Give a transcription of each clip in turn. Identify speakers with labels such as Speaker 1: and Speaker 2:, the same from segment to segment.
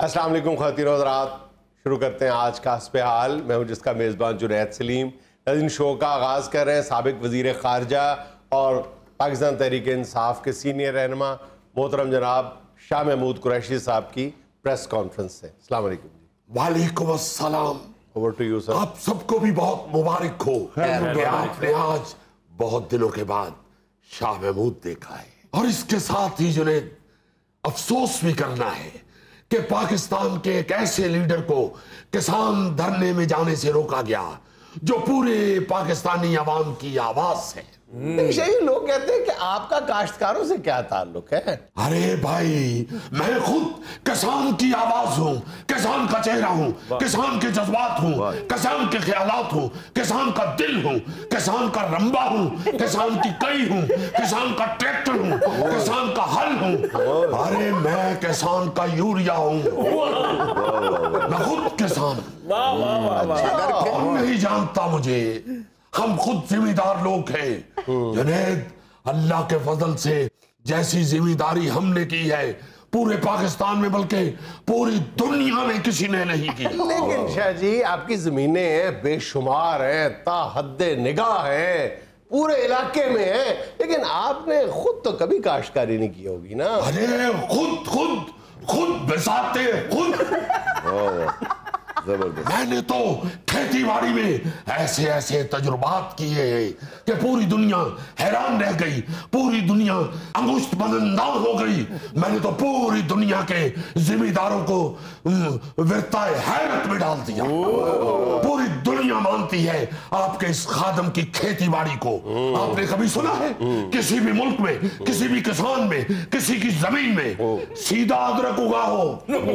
Speaker 1: السلام علیکم خواتین و حضرات، شروع کرتے ہیں آج کا حسب حال۔ میں ہوں جس کا میزبان جنید سلیم۔ ناظرین، شو کا آغاز کر رہے ہیں سابق وزیر خارجہ اور پاکستان تحریک انصاف کے سینئر رہنما محترم جناب شاہ محمود قریشی صاحب کی پریس کانفرنس سے۔ السلام علیکم جی۔
Speaker 2: وعلیکم السلام۔
Speaker 1: Over to you sir.
Speaker 2: آپ سب کو بھی بہت مبارک ہو کہ آپ نے آج بہت دنوں کے بعد شاہ محمود دیکھا ہے، اور اس کے ساتھ ہی جنید افسوس بھی کرنا ہے کہ پاکستان کے ایک ایسے لیڈر کو کسان دھرنے میں جانے سے روکا گیا جو پورے پاکستانی عوام کی آواز ہے۔
Speaker 1: لوگ کہتے ہیں کہ آپ کا کاشتکاروں سے کیا تعلق ہے؟
Speaker 2: ارے بھائی، میں خود کسان کی آواز ہوں، کسان کا چہرہ ہوں، کسان کے جذبات ہوں، کسان کے خیالات ہوں، کسان کا دل ہوں، کسان کا رمبا ہوں، کسان کی کئی ہوں، کسان کا ٹریکٹر ہوں، کسان کا ہل ہوں۔ ارے میں کسان کا یوریا ہوں، میں خود کسان ہوں۔ نہیں جانتا مجھے، ہم خود ذمہ دار لوگ ہیں جنید۔ اللہ کے فضل سے جیسی ذمہ داری ہم نے کی ہے پورے پاکستان میں بلکہ پوری دنیا میں کسی نے نہیں کی۔
Speaker 1: لیکن شاہ جی، آپ کی زمینیں ہیں، بے شمار ہیں، تا حد نگاہ ہیں، پورے علاقے میں ہیں، لیکن آپ نے خود تو کبھی کاشتکاری نہیں کی ہوگی نا؟
Speaker 2: ارے خود بساتے خود۔ میں نے تو کھیتی باڑی میں ایسے تجربات کیے ہیں کہ پوری دنیا حیران رہ گئی، پوری دنیا انگشت بندان ہو گئی۔ میں نے تو پوری دنیا کے ذمہ داروں کو ورتائے حیرت میں ڈال دیا۔ پوری دنیا مانتی ہے آپ کے اس خادم کی کھیتی باڑی کو۔ آپ نے کبھی سنا ہے کسی بھی ملک میں، کسی بھی کسان میں، کسی کی زمین میں سیدھا ادرک اگا ہو؟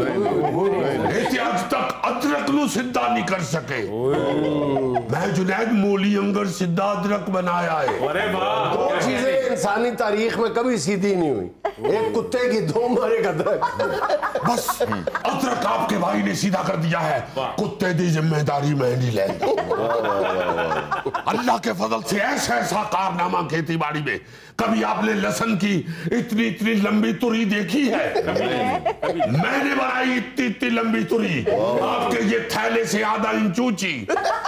Speaker 2: آج تک ادرک نو سدھا نہیں کر سکے۔ میں جنید مولی انگر سدھا ادرک بنایا ہے۔
Speaker 1: دو چیزیں انسانی تاریخ میں کبھی سیدھی نہیں ہوئی، ایک کتے کی دم اور ایک ادرک۔
Speaker 2: بس ادرک آپ کے بھائی نے سیدھا کر دیا ہے، کتے دی ذمہ داری میں نہیں لینا۔ اللہ کے فضل سے ایسا کارنامہ کھیتی باڑی میں۔ کبھی آپ نے لہسن کی اتنی لمبی تری دیکھی ہے؟ میں نے بنائی اتنی لمبی تری، آپ کے یہ تھیلے سے آدھا انچ اونچی۔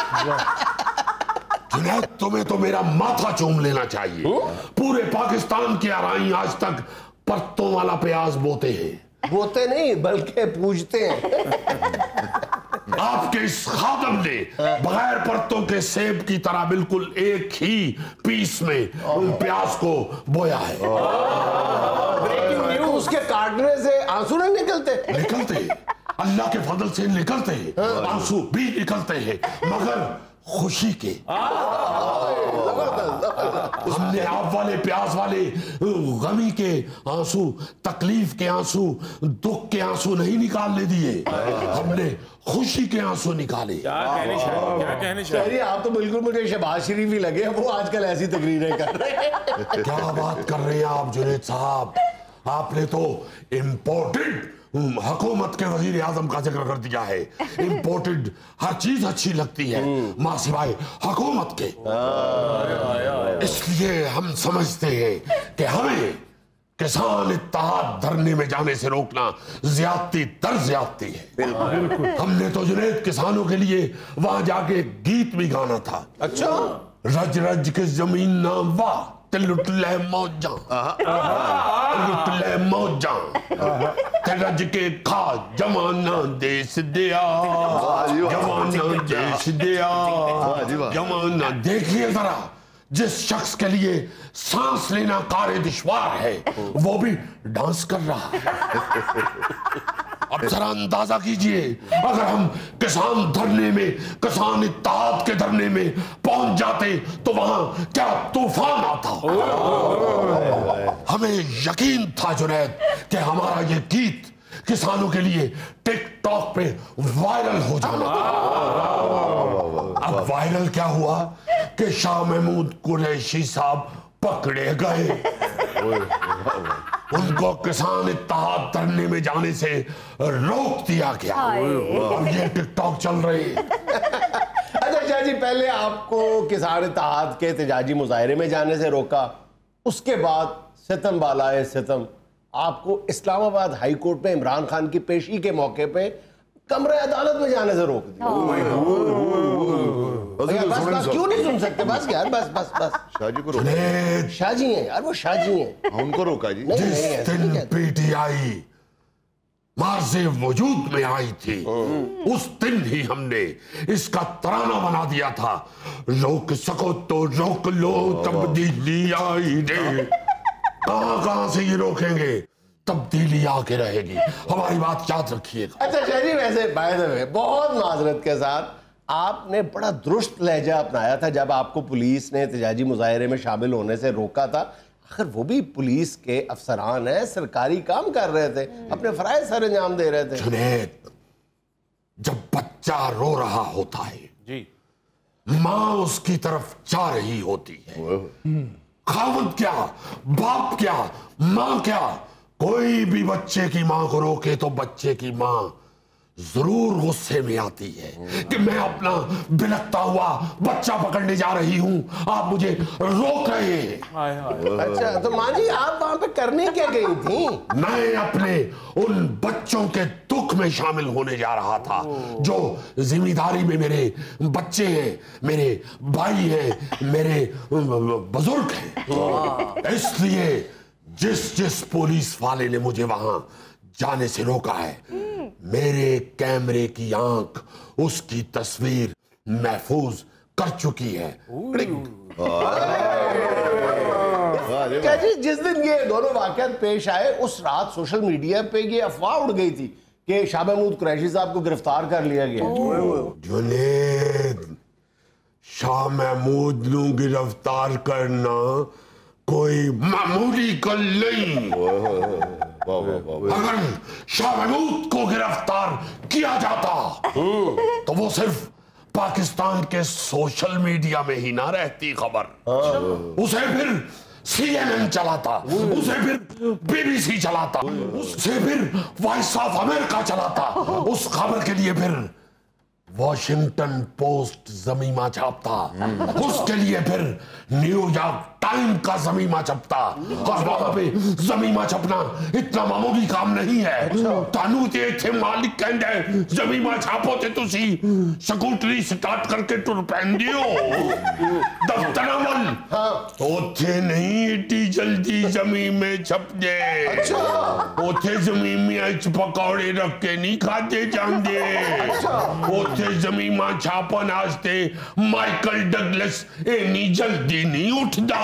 Speaker 2: جنید، تمہیں تو میرا ماتھا چوم لینا چاہیے۔ پورے پاکستان کی آرائیں آج تک پرتوں والا پیاز بوتے ہیں۔
Speaker 1: بوتے نہیں بلکہ پوجتے ہیں۔
Speaker 2: آپ کے اس خادم نے بغیر پرتوں کے سیب کی طرح بالکل ایک ہی پیس میں پیاز کو بویا ہے۔
Speaker 1: اس کے کاٹنے سے آنسو نہیں
Speaker 2: نکلتے، اللہ کے فضل سے نکلتے ہیں، آنسو بھی نکلتے ہیں، مگر خوشی کے۔ ہم نے آپ والے پیاز والے غمی کے آنسو، تکلیف کے آنسو، دکھ کے آنسو نہیں نکالنے دیے، ہم نے خوشی کے آنسو نکالے۔
Speaker 1: شہری، آپ تو بالکل مجھے شہباز شریف ہی لگے، وہ آج کل ایسی تقریریں کر رہے ہیں۔
Speaker 2: کیا بات کر رہے ہیں آپ جنید صاحب؟ آپ نے تو امپورٹڈ حکومت کے وزیر اعظم کا ذکر کر دیا ہے۔ امپورٹڈ ہر چیز اچھی لگتی ہے ماں سوائے حکومت کے۔ اس لیے ہم سمجھتے ہیں کہ ہمیں کسان اتحاد دھرنے میں جانے سے روکنا زیادتی در زیادتی ہے۔ ہم نے تو جنید کسانوں کے لیے وہاں جا کے گیت بھی گانا تھا۔
Speaker 1: اچھا؟
Speaker 2: رج رج کے زمین نام واہ تے لٹ لے موجاں، لٹ لے موجاں تے رج کے کھا جمانا دیس دیا، جمانا دیس دیا، جمانا۔ دیکھیے ذرا، جس شخص کے لیے سانس لینا کار دشوار ہے وہ بھی ڈانس کر رہا ہے۔ اب ذرا اندازہ کیجئے، اگر ہم کسان دھرنے میں، کسان اتحاد کے دھرنے میں پہنچ جاتے تو وہاں کیا طوفان آتا۔ ہمیں یقین تھا جنید کہ ہمارا یہ گیت کسانوں کے لیے ٹک ٹاک پہ وائرل ہو جانا۔ اب وائرل کیا ہوا کہ شاہ محمود قریشی صاحب پکڑے گئے۔ ان کو کسان اتحاد دھرنے میں جانے سے روک دیا گیا۔ اب یہ ٹک ٹاک چل رہی۔
Speaker 1: اچھا شاہ جی، پہلے آپ کو کسان اتحاد کے احتجاجی مظاہرے میں جانے سے روکا، اس کے بعد ستم بالائے ستم آپ کو اسلام آباد ہائی کورٹ میں عمران خان کی پیشی کے موقع پہ کمرہ عدالت میں جانے سے روک دیا. بس کیوں نہیں سن سکتے؟ بس یار بس بس بس.
Speaker 3: شاہ جی کو روکا.
Speaker 1: شاہ جی ہیں یار، وہ شاہ جی ہیں.
Speaker 3: ان کو روکا جی.
Speaker 2: جس دن پی ٹی آئی مارز وجود میں آئی تھی اس دن ہی ہم نے اس کا ترانہ بنا دیا تھا، روک سکو تو روک لو تبدیلی آئی رے. کہاں سے یہ روکیں گے؟ تبدیلی آ کے رہے گی. ہماری بات یاد رکھیے گا.
Speaker 1: اچھا شاہ جی، ویسے بائی دا وے بہت معذرت کے ساتھ آپ نے بڑا درست لہجہ اپنایا تھا جب آپ کو پولیس نے احتجاجی مظاہرے میں شامل ہونے سے روکا تھا. آخر وہ بھی پولیس کے افسران ہیں، سرکاری کام کر رہے تھے، اپنے فرائض سر انجام دے رہے تھے.
Speaker 2: جنید، جب بچہ رو رہا ہوتا ہے
Speaker 4: جی،
Speaker 2: ماں اس کی طرف جا رہی ہوتی ہے. خاوند کیا، باپ کیا، ماں کیا، کوئی بھی بچے کی ماں کو روکے تو بچے کی ماں ضرور غصے میں آتی ہے کہ میں اپنا بلکتا ہوا بچہ پکڑنے جا رہی ہوں، آپ مجھے روک رہے ہیں.
Speaker 1: اچھا تو ماں جی آپ وہاں پہ کرنے کیا گئی تھیں؟
Speaker 2: میں اپنے ان بچوں کے دکھ میں شامل ہونے جا رہا تھا جو ذمہ داری میں میرے بچے ہیں، میرے بھائی ہیں، میرے بزرگ ہیں. اس لیے جس پولیس والے نے مجھے وہاں جانے سے روکا ہے، میرے کیمرے کی آنکھ اس کی تصویر محفوظ کر چکی ہے.
Speaker 1: کیا جی جس دن یہ دونوں واقعات پیش آئے اس رات سوشل میڈیا پہ یہ افواہ اڑ گئی تھی کہ شاہ محمود قریشی صاحب کو گرفتار کر لیا گیا.
Speaker 2: جنید، شاہ محمود نو گرفتار کرنا کوئی معمولی گل نہیں. اگر شاہ محمود کو گرفتار کیا جاتا تو وہ صرف پاکستان کے سوشل میڈیا میں ہی نہ رہتی خبر، اسے پھر CNN چلاتا، اسے پھر BBC چلاتا، اسے پھر وائس آف امریکہ چلاتا، اس خبر کے لیے پھر واشنگٹن پوسٹ ضمیمہ چھاپتا، اس کے لیے پھر نیو یارک ٹائم کا ضمیمہ چھپتا. اور وہاں پہ ضمیمہ چھپنا اتنا معمولی کام نہیں ہے. تانو تے تھے مالک کہندے ضمیمہ چھاپو تے تسی سکوٹری سٹارٹ کر کے ٹر پہندیو دفتر عمل اوتھے نہیں ایٹی جلدی زمیمے چھپ دے. اوتھے زمیمے اچ پکوڑے رکھ کے نہیں کھاتے جاندے. اوتھے زمیمہ چھاپن آستے مائیکل ڈگلس اینی جلدی نہیں اٹھدا.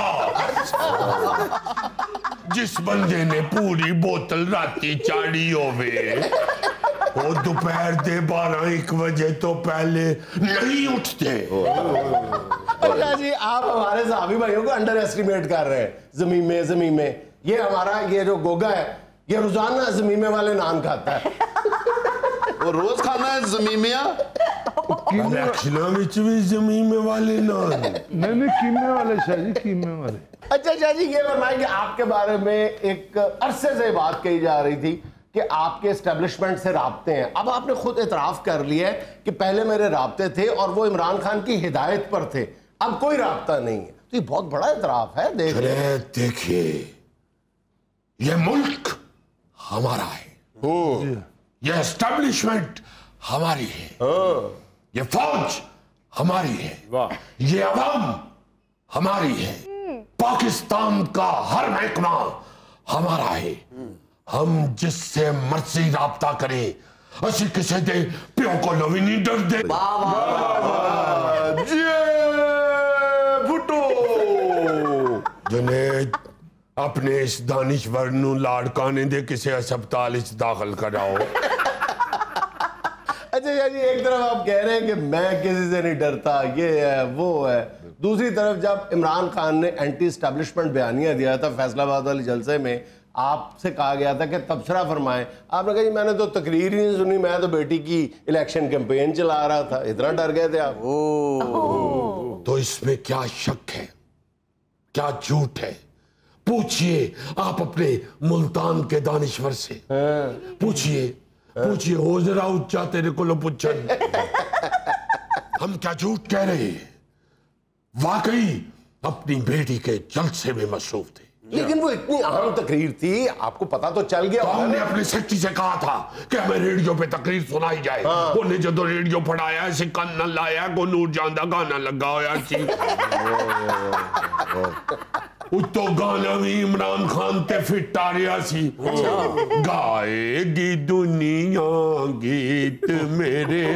Speaker 2: جس بندے نے پوری بوتل راتی چاڑی ہوئے وہ دوپہر دے 12-1 بجے تو پہلے نہیں اٹھتے.
Speaker 1: اچھا جی آپ ہمارے صحابی بھائیوں کو انڈر ایسٹیمیٹ کر رہے ہیں. زمیمے یہ ہمارا یہ جو گوگا ہے یہ روزانہ زمیمے والے نان کھاتا ہے.
Speaker 3: وہ روز کھانا ہے زمیمیاں.
Speaker 2: الیکشنہ وچ بھی زمیمے والے نان
Speaker 4: نہیں قیمے والے شاہ جی، قیمے والے.
Speaker 1: اچھا شاہ جی یہ فرمائیں کہ آپ کے بارے میں ایک عرصے سے بات کہی جا رہی تھی کہ آپ کے اسٹیبلشمنٹ سے رابطے ہیں. اب آپ نے خود اعتراف کر لیا ہے کہ پہلے میرے رابطے تھے اور وہ عمران خان کی ہدایت پر تھے، اب کوئی رابطہ نہیں ہے. تو یہ بہت بڑا اعتراف ہے.
Speaker 2: دیکھیے یہ ملک ہمارا ہے، یہ اسٹیبلشمنٹ ہماری ہے، یہ فوج ہماری ہے، یہ عوام ہماری ہے، پاکستان کا ہر محکمہ ہمارا ہے. ہم جس سے مرضی رابطہ کریں، اسی کسی دے پیو کو لوی نہیں ڈر دے. جنید اپنے اس دانشور نو لاڑکانے دے کسی ہسپتال اچ داخل کراؤ.
Speaker 1: اچھا جی ایک طرف آپ کہہ رہے ہیں کہ میں کسی سے نہیں ڈرتا، یہ ہے وہ ہے، دوسری طرف جب عمران خان نے اینٹی اسٹیبلشمنٹ بیانیہ دیا تھا فیصل آباد والے جلسے میں، آپ سے کہا گیا تھا کہ تبصرہ فرمائیں. آپ نے کہا جی میں نے تو تقریر ہی نہیں سنی، میں تو بیٹی کی الیکشن کیمپین چلا رہا تھا. اتنا ڈر گئے تھے آپ؟
Speaker 2: تو اس میں کیا شک ہے، کیا جھوٹ ہے؟ پوچھئے آپ اپنے ملتان کے دانشور سے، پوچھئے ہو ذرا اچھا تیرے کو لو پوچھن. ہم کیا جھوٹ کہہ رہے ہیں؟ واقعی اپنی بیٹی کے جلسے میں مصروف تھے.
Speaker 1: لیکن وہ اتنی اہم تقریر تھی, آپ کو پتا تو چل گیا.
Speaker 2: ہم نے اپنے سیکٹری سے کہا تھا کہ ہمیں ریڈیو پہ تقریر سنائی جائے. انہیں جدو ریڈیو پڑھایا سکن نہ لایا کو نور جان دا گانا لگا ہویا سی. تو گانا بھی عمران خان تے فٹ آ رہا سی. گائے گی دنیا گیت میرے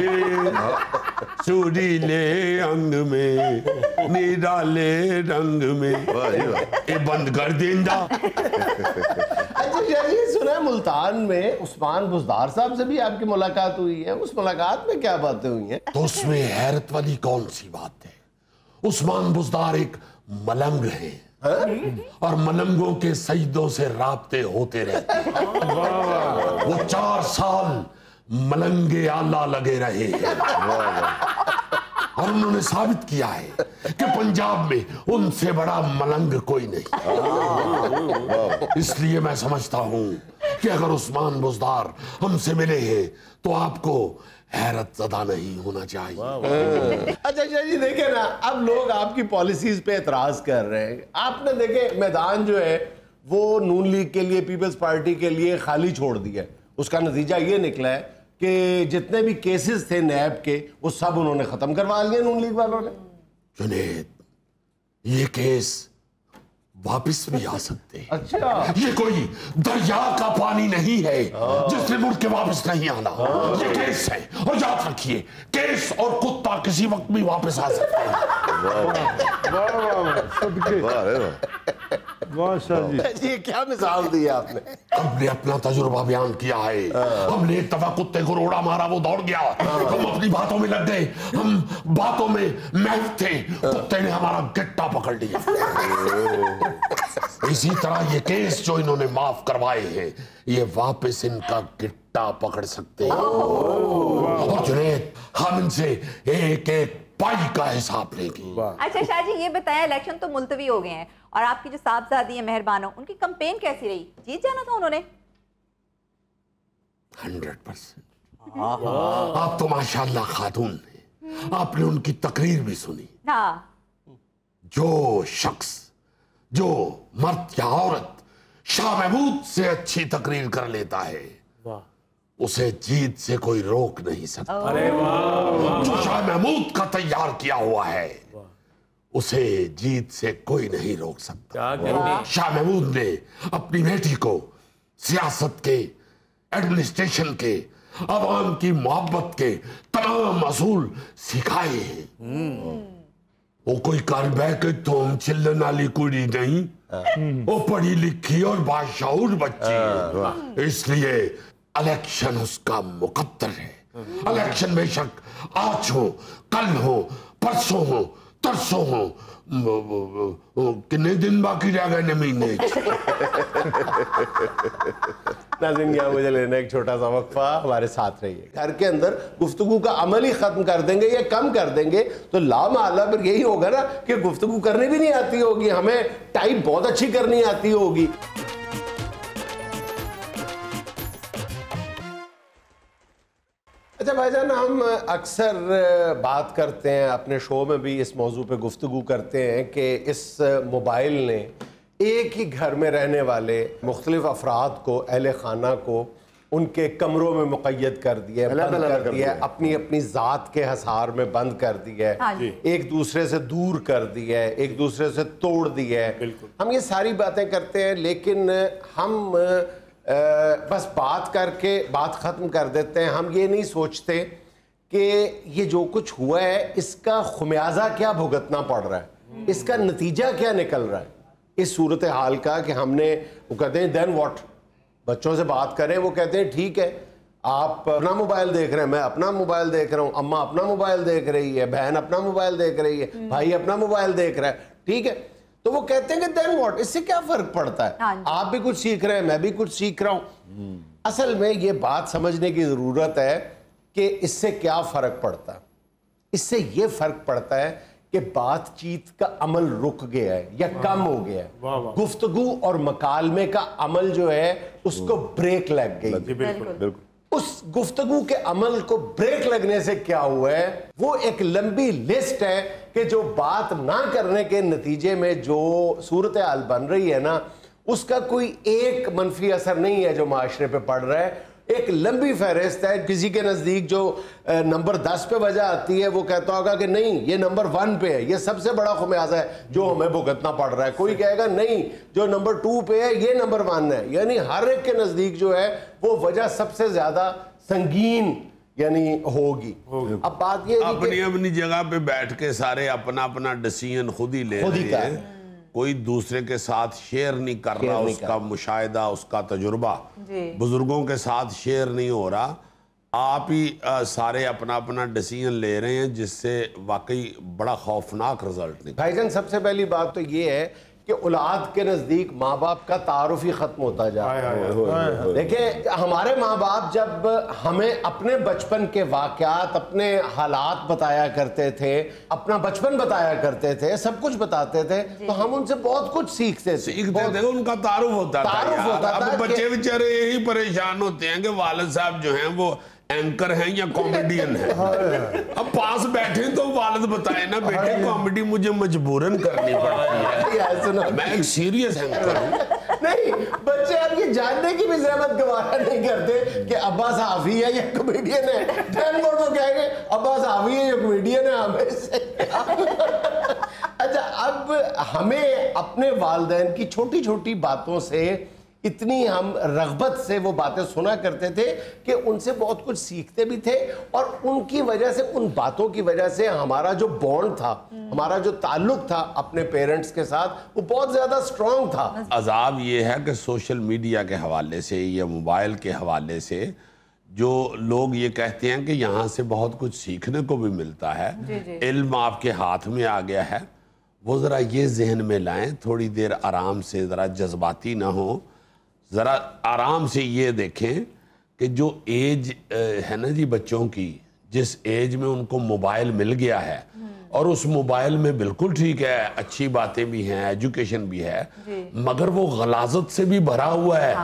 Speaker 2: سریلے انگ میں نرالے رنگ میں. اے بند کر دیندا.
Speaker 1: اچھا یہ سنا ہے ملتان میں عثمان بزدار صاحب سے بھی آپ کی ملاقات ہوئی ہے, اس ملاقات میں کیا باتیں ہوئی ہیں؟
Speaker 2: تو اس میں حیرت والی کون سی بات ہے؟ عثمان بزدار ایک ملنگ ہے اور ملنگوں کے سجدوں سے رابطے ہوتے رہتے ہیں. وہ 4 سال ملنگ آلہ لگے رہے ہیں اور انہوں نے ثابت کیا ہے کہ پنجاب میں ان سے بڑا ملنگ کوئی نہیں. اس لیے میں سمجھتا ہوں کہ اگر عثمان بزدار ہم سے ملے ہیں تو آپ کو حیرت زدہ نہیں ہونا چاہیے.
Speaker 1: اچھا جی دیکھیں نا, اب لوگ آپ کی پالیسیز پہ اعتراض کر رہے ہیں. آپ نے دیکھیں میدان جو ہے وہ نون لیگ کے لیے, پیپلز پارٹی کے لیے خالی چھوڑ دیا. اس کا نتیجہ یہ نکلا ہے کہ جتنے بھی کیسز تھے نیب کے وہ سب انہوں نے ختم کروا لیے نون لیگ والوں نے.
Speaker 2: جنید, یہ کیس واپس بھی آ سکتے ہیں.
Speaker 1: اچھا
Speaker 2: یہ کوئی دریا کا پانی نہیں ہے جس نے مڑ کے واپس نہیں آنا. یہ کیس ہے اور یاد رکھیے کیس اور کتا کسی وقت بھی واپس آ سکتے ہیں.
Speaker 4: واہ شاہ جی,
Speaker 1: یہ کیا مثال دی ہے آپ نے؟
Speaker 2: ہم نے اپنا تجربہ بیان کیا ہے. ہم نے ایک دفعہ کتے کو روڑا مارا, وہ دوڑ گیا, ہم اپنی باتوں میں لگ گئے, ہم باتوں میں محو تھے, کتے نے ہمارا گٹا پکڑ لیا. اسی طرح یہ کیس جو انہوں نے معاف کروائے ہیں یہ واپس ان کا گٹا پکڑ سکتے ہیں. اور جنید, ہم ان سے ایک ایک پائی کا حساب لیں گے.
Speaker 5: اچھا شاہ جی یہ بتائیں, الیکشن تو ملتوی ہو گئے ہیں اور آپ کی جو صاحبزادی ہیں مہربانو, ان کی کمپین کیسی رہی؟ جیت جانا تھا انہوں نے؟
Speaker 2: 100%. آپ تو ماشاءاللہ خاتون ہیں, آپ نے ان کی تقریر بھی سنی.
Speaker 5: ہاں,
Speaker 2: جو شخص, جو مرد یا عورت شاہ محمود سے اچھی تقریر کر لیتا ہے اسے جیت سے کوئی روک نہیں سکتا. جو شاہ محمود کا تیار کیا ہوا ہے اسے جیت سے کوئی نہیں روک سکتا. شاہ محمود نے اپنی بیٹی کو سیاست کے, ایڈمنسٹریشن کے, عوام کی محبت کے تمام اصول سکھائے ہیں. وہ کوئی کر بہ کے توم چلن والی کڑی نہیں, وہ پڑھی لکھی اور باشعور بچی ہے. اس لیے الیکشن اس کا مقدر ہے. الیکشن بے شک آج ہو, کل ہو, پرسوں ہو, ترسوں ہو, کتنے دن باقی رہ گئے مہینے.
Speaker 1: ناظرین یہاں مجھے لینا ایک چھوٹا سا وقفہ, ہمارے ساتھ رہیے. گھر کے اندر گفتگو کا عمل ہی ختم کر دیں گے یا کم کر دیں گے تو لامحالہ پھر یہی ہوگا نا کہ گفتگو کرنی بھی نہیں آتی ہوگی, ہمیں ٹائپ بہت اچھی کرنی آتی ہوگی. اچھا بھائی جان, ہم اکثر بات کرتے ہیں, اپنے شو میں بھی اس موضوع پہ گفتگو کرتے ہیں کہ اس موبائل نے ایک ہی گھر میں رہنے والے مختلف افراد کو, اہل خانہ کو ان کے کمروں میں مقید کر دیا ہے, بند کر دیا ہے, اپنی اپنی ذات کے حصار میں بند کر دیا ہے, ایک دوسرے سے دور کر دیا ہے, ایک دوسرے سے توڑ دیا ہے. ہم یہ ساری باتیں کرتے ہیں لیکن ہم بس بات کر کے بات ختم کر دیتے ہیں. ہم یہ نہیں سوچتے کہ یہ جو کچھ ہوا ہے اس کا خمیازہ کیا بھگتنا پڑ رہا ہے, اس کا نتیجہ کیا نکل رہا ہے اس صورتحال کا. کہ ہم نے, وہ کہتے ہیں دین واٹ, بچوں سے بات کریں, وہ کہتے ہیں ٹھیک ہے آپ اپنا موبائل دیکھ رہے ہیں, میں اپنا موبائل دیکھ رہا ہوں, اماں اپنا موبائل دیکھ رہی ہے, بہن اپنا موبائل دیکھ رہی ہے, بھائی اپنا موبائل دیکھ رہا ہے, ٹھیک ہے. تو وہ کہتے ہیں کہ دین واٹ, اس سے کیا فرق پڑتا ہے, آپ بھی کچھ سیکھ رہے ہیں, میں بھی کچھ سیکھ رہا ہوں. اصل میں یہ بات سمجھنے کی ضرورت ہے کہ اس سے کیا فرق پڑتا ہے. اس سے یہ فرق پڑتا ہے کہ بات چیت کا عمل رک گیا ہے یا کم ہو گیا ہے, گفتگو اور مکالمے کا عمل جو ہے اس کو بریک لگ گئی. اس گفتگو کے عمل کو بریک لگنے سے کیا ہوا ہے, وہ ایک لمبی لسٹ ہے کہ جو بات نہ کرنے کے نتیجے میں جو صورتحال بن رہی ہے نا, اس کا کوئی ایک منفی اثر نہیں ہے جو معاشرے پہ پڑ رہا ہے. ایک لمبی فہرست ہے. کسی کے نزدیک جو نمبر 10 پہ وجہ آتی ہے وہ کہتا ہوگا کہ نہیں یہ نمبر 1 پہ ہے, یہ سب سے بڑا خمیازہ ہے جو ہمیں بھگتنا پڑ رہا ہے. کوئی کہے گا نہیں جو نمبر 2 پہ ہے یہ نمبر 1 ہے. یعنی ہر ایک کے نزدیک جو ہے وہ وجہ سب سے زیادہ سنگین یعنی ہوگی. اب بات یہ
Speaker 2: اپنی اپنی جگہ پہ بیٹھ کے سارے اپنا اپنا ڈیسیژن خود ہی لے رہے ہیں, کوئی دوسرے کے ساتھ شیئر نہیں کر رہا اس کا مشاہدہ, اس کا تجربہ, بزرگوں کے ساتھ شیئر نہیں ہو رہا. آپ ہی سارے اپنا اپنا ڈیسیژن لے رہے ہیں جس سے واقعی بڑا خوفناک رزلٹ نکلا.
Speaker 1: بھائی جان سب سے پہلی بات تو یہ ہے کہ اولاد کے نزدیک ماں باپ کا تعارف ہی ختم ہوتا جا رہا ہے. دیکھیں ہمارے ماں باپ جب ہمیں اپنے بچپن کے واقعات, اپنے حالات بتایا کرتے تھے, اپنا بچپن بتایا کرتے تھے, سب کچھ بتاتے تھے, تو ہم ان سے بہت کچھ سیکھتے تھے.
Speaker 2: ان کا تعارف ہوتا تھا. اب بچے بیچارے یہی پریشان ہوتے ہیں کہ والد صاحب جو ہیں وہ اینکر ہیں یا کامیڈین ہیں. اب پاس بیٹھے تو والد بتائے نا بیٹے کامیڈی مجھے مجبوراً کرنی پڑتی ہے, میں ایک سیریس اینکر ہوں.
Speaker 1: نہیں بچے اب یہ جاننے کی بھی زحمت گوارا نہیں کرتے کہ ابا صحافی ہے یا کامیڈین ہے. ٹین گوڑ تو کہیں گے ابا صحافی ہے یا کامیڈین ہے ہمیں سے. اچھا اب ہمیں اپنے والدین کی چھوٹی چھوٹی باتوں سے اتنی ہم رغبت سے وہ باتیں سنا کرتے تھے کہ ان سے بہت کچھ سیکھتے بھی تھے, اور ان کی وجہ سے, ان باتوں کی وجہ سے ہمارا جو بانڈ تھا, ہمارا جو تعلق تھا اپنے پیرنٹس کے ساتھ وہ بہت زیادہ سٹرونگ تھا.
Speaker 2: عذاب یہ ہے کہ سوشل میڈیا کے حوالے سے یا موبائل کے حوالے سے جو لوگ یہ کہتے ہیں کہ یہاں سے بہت کچھ سیکھنے کو بھی ملتا ہے, علم آپ کے ہاتھ میں آ گیا ہے, وہ ذرا یہ ذہن میں لائیں, تھوڑی دیر آرام سے, ذرا جذباتی نہ ہو, ذرا آرام سے یہ دیکھیں کہ جو ایج ہے نا جی بچوں کی, جس ایج میں ان کو موبائل مل گیا ہے, اور اس موبائل میں بالکل ٹھیک ہے اچھی باتیں بھی ہیں, ایجوکیشن بھی ہے, مگر وہ غلاظت سے بھی بھرا ہوا ہے.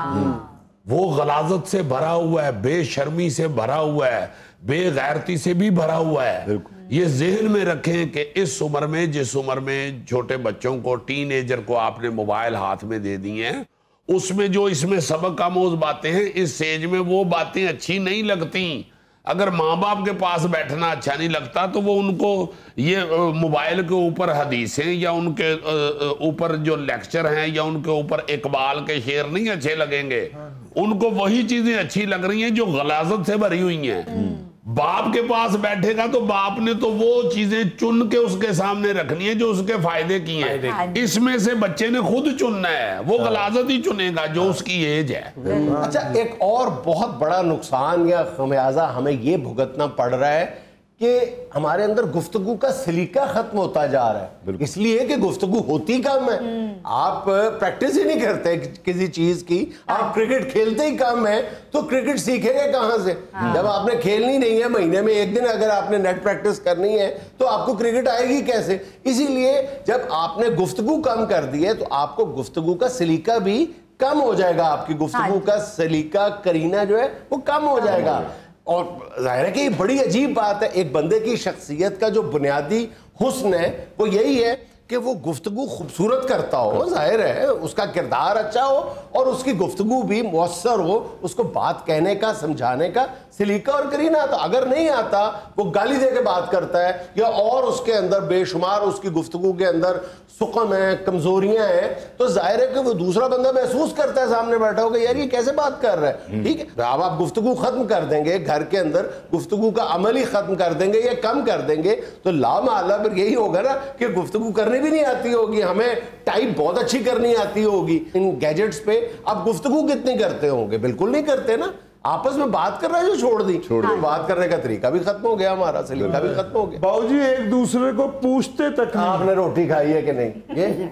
Speaker 2: وہ غلاظت سے بھرا ہوا ہے, بے شرمی سے بھرا ہوا ہے, بے غیرتی سے بھی بھرا ہوا ہے. یہ ذہن میں رکھیں کہ اس عمر میں, جس عمر میں چھوٹے بچوں کو, ٹین ایجر کو آپ نے موبائل ہاتھ میں دے دی ہیں, اس میں جو اس میں سبق آموز باتیں ہیں, اس ایج میں وہ باتیں اچھی نہیں لگتی. اگر ماں باپ کے پاس بیٹھنا اچھا نہیں لگتا تو وہ ان کو یہ موبائل کے اوپر حدیثیں یا ان کے اوپر جو لیکچر ہیں یا ان کے اوپر اقبال کے شعر نہیں اچھے لگیں گے. ان کو وہی چیزیں اچھی لگ رہی ہیں جو غلاظت سے بھری ہوئی ہیں. باپ کے پاس بیٹھے گا تو باپ نے تو وہ چیزیں چن کے اس کے سامنے رکھنی ہے جو اس کے فائدے کی ہیں. اس میں سے بچے نے خود چننا ہے, وہ غلاظت ہی چنے گا جو اس کی ایج ہے.
Speaker 1: اچھا ایک اور بہت بڑا نقصان یا خمیازہ ہمیں یہ بھگتنا پڑ رہا ہے کہ ہمارے اندر گفتگو کا سلیقہ ختم ہوتا جا رہا ہے. اس لیے کہ گفتگو ہوتی کم ہے, آپ پریکٹس ہی نہیں کرتے کسی چیز کی, آپ کرکٹ کھیلتے ہی کم ہے, تو کرکٹ سیکھیں گے کہاں سے؟ جب آپ نے کھیلنی نہیں ہے, مہینے میں ایک دن اگر آپ نے نیٹ پریکٹس کرنی ہے تو آپ کو کرکٹ آئے گی کیسے؟ اسی لیے جب آپ نے گفتگو کم کر دی ہے تو آپ کو گفتگو کا سلیقہ بھی کم ہو جائے گا, آپ کی گفتگو کا سلیقہ کرینہ جو ہے وہ کم ہو جائے گا. اور ظاہر ہے کہ یہ بڑی عجیب بات ہے, ایک بندے کی شخصیت کا جو بنیادی حسن ہے وہ یہی ہے کہ وہ گفتگو خوبصورت کرتا ہو, ظاہر ہے اس کا کردار اچھا ہو اور اس کی گفتگو بھی مؤثر ہو, اس کو بات کہنے کا, سمجھانے کا سلیقہ اور کرینہ آتا. اگر نہیں آتا, وہ گالی دے کے بات کرتا ہے یا اور اس کے اندر بے شمار اس کی گفتگو کے اندر سقم ہیں, کمزوریاں ہیں, تو ظاہر ہے کہ وہ دوسرا بندہ محسوس کرتا ہے سامنے بیٹھا ہو کہ یار یہ کیسے بات کر رہا ہے. ٹھیک ہے, اب آپ گفتگو ختم کر دیں گے, گھر کے اندر گفتگو کا عمل ہی ختم کر دیں گے یا کم کر دیں گے, تو لامحالہ پھر یہی ہوگا نا کہ گفتگو کرنے بھی نہیں آتی ہوگی, ہمیں ٹائپ بہت اچھی کرنی آتی ہوگی. ان گیجٹس پہ آپ گفتگو کتنی کرتے ہوں گے؟ بالکل نہیں کرتے نا. آپس میں بات کر رہا ہے جو چھوڑ دی, بات کرنے کا طریقہ بھی ختم ہو گیا, ہمارا سلیقہ بھی ختم ہو گیا.
Speaker 4: باؤ جی ایک دوسرے کو پوچھتے تک نہیں,
Speaker 1: آپ نے روٹی کھائی ہے کہ نہیں, یہ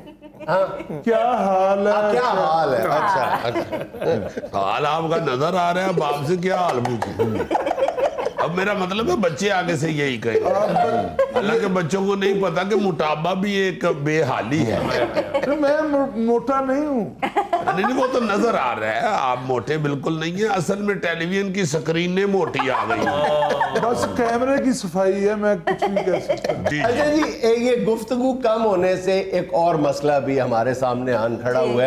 Speaker 4: کیا حال ہے,
Speaker 1: کیا حال ہے. اچھا
Speaker 2: حال آپ کا نظر آ رہا ہے, باپ سے کیا حال پوچھیں. اب میرا مطلب ہے بچے آگے سے یہی کہیں, حالانکہ بچوں کو نہیں پتا کہ موٹاپا بھی ایک بے حالی ہے.
Speaker 4: میں موٹا نہیں ہوں.
Speaker 2: نہیں, وہ تو نظر آ رہا ہے, آپ موٹے بالکل نہیں ہیں. اصل میں ٹیلی ویژن کی سکرینیں موٹی آ گئی ہیں,
Speaker 4: بس کیمرے کی صفائی ہے, میں کچھ نہیں کہہ سکتا.
Speaker 1: اچھا جی, یہ گفتگو کم ہونے سے ایک اور مسئلہ بھی ہمارے سامنے آن کھڑا ہوا ہے